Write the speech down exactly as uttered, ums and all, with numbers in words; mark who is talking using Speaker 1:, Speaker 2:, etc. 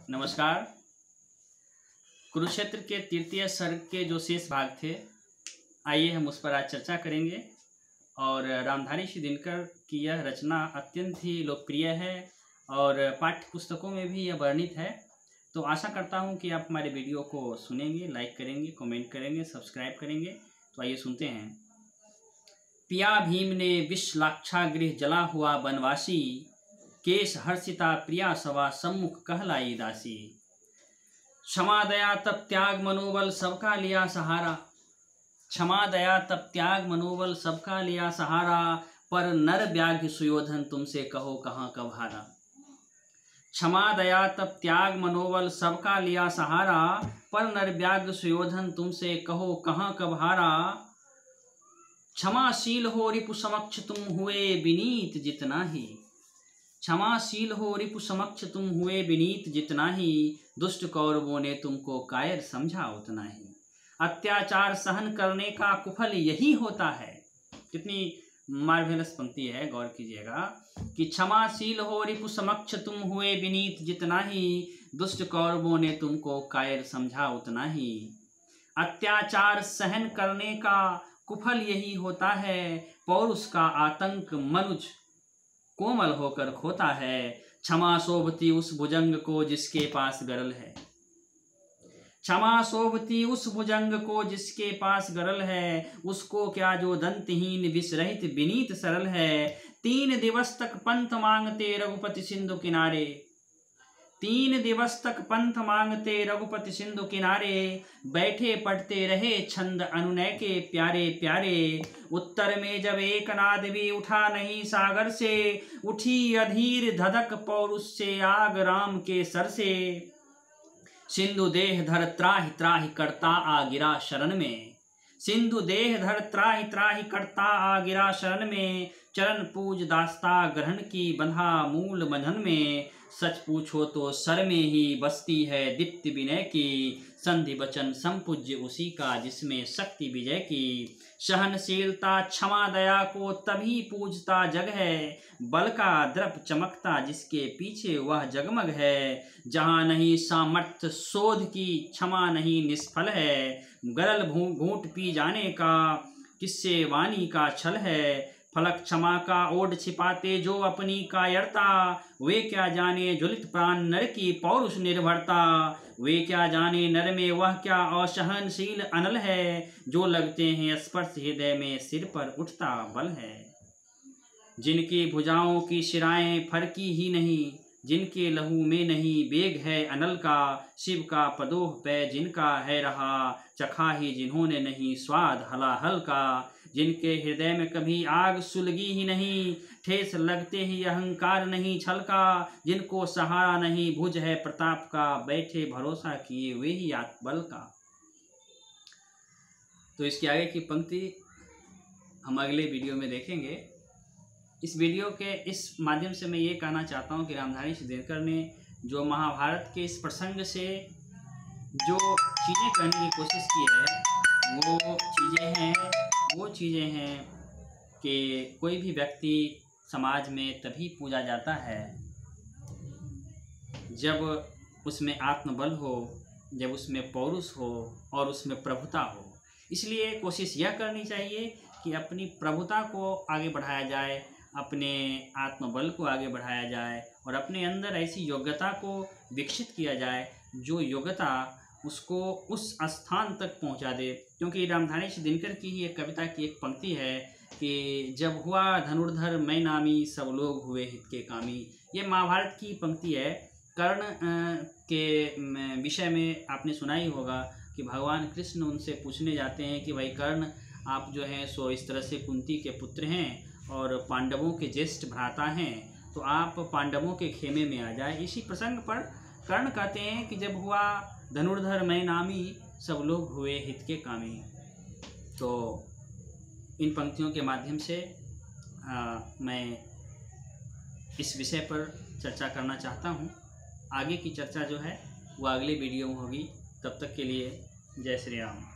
Speaker 1: नमस्कार। कुरुक्षेत्र के तृतीय सर्ग के जो शेष भाग थे, आइए हम उस पर आज चर्चा करेंगे। और रामधारी श्री दिनकर की यह रचना अत्यंत ही लोकप्रिय है और पाठ्य पुस्तकों में भी यह वर्णित है। तो आशा करता हूं कि आप हमारे वीडियो को सुनेंगे, लाइक करेंगे, कमेंट करेंगे, सब्सक्राइब करेंगे। तो आइए सुनते हैं। पिया भीम ने विष लाक्षागृह जला हुआ बनवासी, केश हर्षिता प्रिया सवा सम्मुख कहलाई दासी। क्षमा दया तप त्याग मनोबल सबका लिया सहारा, क्षमा दया तप त्याग मनोबल सबका लिया सहारा। पर नर व्याघ्र सुयोधन तुमसे कहो कहाँ कब हारा। क्षमा दया तप त्याग मनोबल सबका लिया सहारा, पर नर व्याघ्र सुयोधन तुमसे कहो कहाँ कब हारा। क्षमाशील हो रिपु समक्ष तुम हुए विनीत जितना ही, क्षमाशील हो रिपु समक्ष तुम हुए विनीत जितना ही। दुष्ट कौरवों ने तुमको कायर समझा उतना ही। अत्याचार सहन करने का कुफल यही होता है। कितनी मार्वेलस पंक्ति है, गौर कीजिएगा कि क्षमाशील हो रिपु समक्ष तुम हुए विनीत जितना ही। दुष्ट कौरवों ने तुमको कायर समझा उतना ही। अत्याचार सहन करने का कुफल यही होता है, पौरुष का आतंक मनुज कोमल होकर खोता है। क्षमा शोभती उस भुजंग को जिसके पास गरल है, क्षमा शोभती उस भुजंग को जिसके पास गरल है। उसको क्या जो दंतहीन विष रहित विनीत सरल है। तीन दिवस तक पंथ मांगते रघुपति सिंधु किनारे, तीन दिवस तक पंथ मांगते रघुपति सिंधु किनारे। बैठे पढ़ते रहे छंद अनुनय के प्यारे प्यारे। उत्तर में जब एक नाद भी उठा नहीं सागर से, उठी अधीर धधक पौरुष से आग राम के सर से। सिंधु देह धर त्राहि त्राहि करता आ गिरा शरण में, सिंधु देह धर त्राहि त्राहि करता आ गिरा शरण में। चरण पूज दास्ता ग्रहण की बंधा मूल बंधन में। सच पूछो तो सर में ही बसती है दीप्ति विनय की। संधि वचन संपूज्य उसी का जिसमें शक्ति विजय की। सहनशीलता क्षमा दया को तभी पूजता जग है। बल का द्रप चमकता जिसके पीछे वह जगमग है। जहाँ नहीं सामर्थ्य शोध की क्षमा नहीं निष्फल है। गरल घूंट पी जाने का किससे वाणी का छल है। फलक क्षमा का ओढ़ छिपाते जो अपनी कायरता। वे क्या जाने ज्वलित प्राण नर की पौरुष निर्भरता। वे क्या जाने नर में वह क्या असहनशील अनल है। जो लगते हैं स्पर्श हृदय में सिर पर उठता बल है। जिनकी भुजाओं की शिराएं फरकी ही नहीं, जिनके लहू में नहीं बेग है अनल का। शिव का पदोह पे जिनका है रहा, चखा ही जिन्होंने नहीं स्वाद हलाहल का। जिनके हृदय में कभी आग सुलगी ही नहीं, ठेस लगते ही अहंकार नहीं छलका। जिनको सहारा नहीं भुज है प्रताप का, बैठे भरोसा किए वे ही आत्मबल का। तो इसके आगे की पंक्ति हम अगले वीडियो में देखेंगे। इस वीडियो के इस माध्यम से मैं ये कहना चाहता हूँ कि रामधारी श्री दिनकर ने जो महाभारत के इस प्रसंग से जो चीज़ें कहने की कोशिश की है, वो चीज़ें हैं वो चीज़ें हैं कि कोई भी व्यक्ति समाज में तभी पूजा जाता है जब उसमें आत्मबल हो, जब उसमें पौरुष हो और उसमें प्रभुता हो। इसलिए कोशिश यह करनी चाहिए कि अपनी प्रभुता को आगे बढ़ाया जाए, अपने आत्मबल को आगे बढ़ाया जाए और अपने अंदर ऐसी योग्यता को विकसित किया जाए जो योग्यता उसको उस स्थान तक पहुंचा दे। क्योंकि रामधारी श्री दिनकर की ही एक कविता की एक पंक्ति है कि जब हुआ धनुर्धर मैं नामी सब लोग हुए हित के कामी। ये महाभारत की पंक्ति है। कर्ण के विषय में आपने सुना ही होगा कि भगवान कृष्ण उनसे पूछने जाते हैं कि भाई कर्ण, आप जो हैं सो इस तरह से कुंती के पुत्र हैं और पांडवों के ज्येष्ठ भ्राता हैं, तो आप पांडवों के खेमे में आ जाए। इसी प्रसंग पर कर्ण कहते हैं कि जब हुआ धनुर्धर मैं नामी सब लोग हुए हित के कामी। तो इन पंक्तियों के माध्यम से आ, मैं इस विषय पर चर्चा करना चाहता हूँ। आगे की चर्चा जो है वो अगले वीडियो में होगी। तब तक के लिए जय श्री राम।